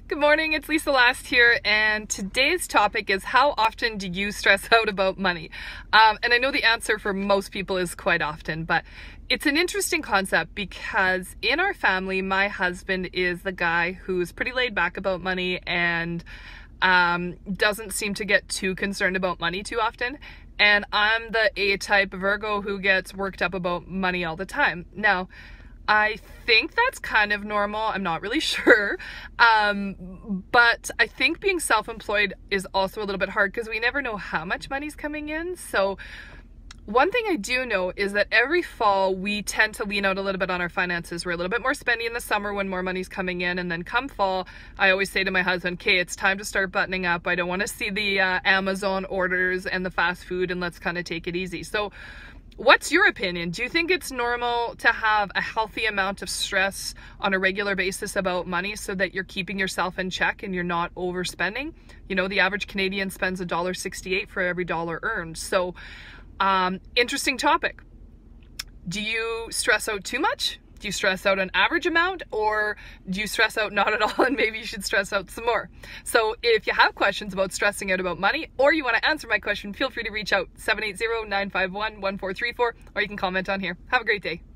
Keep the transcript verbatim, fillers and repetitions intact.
Good morning, it's Lisa Last here, and today's topic is how often do you stress out about money? Um, and I know the answer for most people is quite often, but it's an interesting concept because in our family, my husband is the guy who's pretty laid back about money and um, doesn't seem to get too concerned about money too often. And I'm the A-type Virgo who gets worked up about money all the time. Now, I think that's kind of normal. I'm not really sure. Um, but I think being self-employed is also a little bit hard because we never know how much money's coming in. So one thing I do know is that every fall we tend to lean out a little bit on our finances. We're a little bit more spendy in the summer when more money's coming in. And then come fall, I always say to my husband, okay, it's time to start buttoning up. I don't want to see the uh, Amazon orders and the fast food, and let's kind of take it easy. So what's your opinion? Do you think it's normal to have a healthy amount of stress on a regular basis about money so that you're keeping yourself in check and you're not overspending? You know, the average Canadian spends one dollar sixty-eight for every dollar earned. So, um, interesting topic. Do you stress out too much? Do you stress out an average amount, or do you stress out not at all and maybe you should stress out some more? So if you have questions about stressing out about money, or you want to answer my question, feel free to reach out seven eight zero, nine five one, one four three four, or you can comment on here. Have a great day.